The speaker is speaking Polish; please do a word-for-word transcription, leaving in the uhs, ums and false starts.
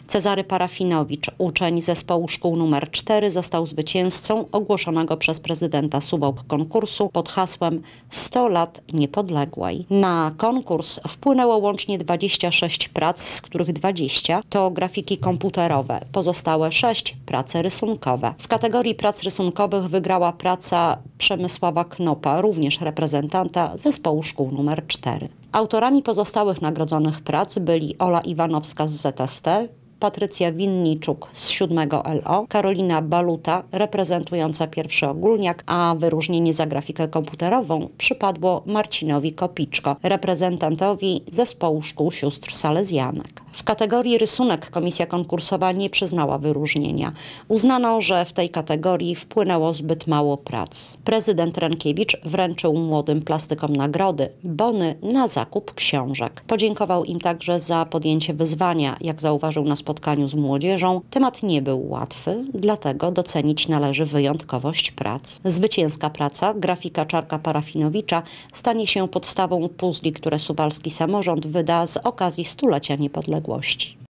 Cezary Parafinowicz, uczeń zespołu szkół numer cztery, został zwycięzcą ogłoszonego przez prezydenta Suwałk konkursu pod hasłem sto lat niepodległej. Na konkurs wpłynęło łącznie dwadzieścia sześć prac, z których dwadzieścia to grafiki komputerowe, pozostałe sześć prace rysunkowe. W kategorii prac rysunkowych wygrała praca Przemysława Knopa, również reprezentanta zespołu szkół numer cztery. Autorami pozostałych nagrodzonych prac byli Ola Iwanowska z Z S T, Patrycja Winniczuk z siódmego L O, Karolina Baluta reprezentująca pierwszy ogólniak, a wyróżnienie za grafikę komputerową przypadło Marcinowi Kopiczko, reprezentantowi zespołu szkół sióstr salezjanek. W kategorii rysunek komisja konkursowa nie przyznała wyróżnienia. Uznano, że w tej kategorii wpłynęło zbyt mało prac. Prezydent Rękiewicz wręczył młodym plastykom nagrody, bony na zakup książek. Podziękował im także za podjęcie wyzwania. Jak zauważył na spotkaniu z młodzieżą, temat nie był łatwy, dlatego docenić należy wyjątkowość prac. Zwycięska praca, grafika Czarka Parafinowicza, stanie się podstawą puzli, które suwalski samorząd wyda z okazji stulecia niepodległości.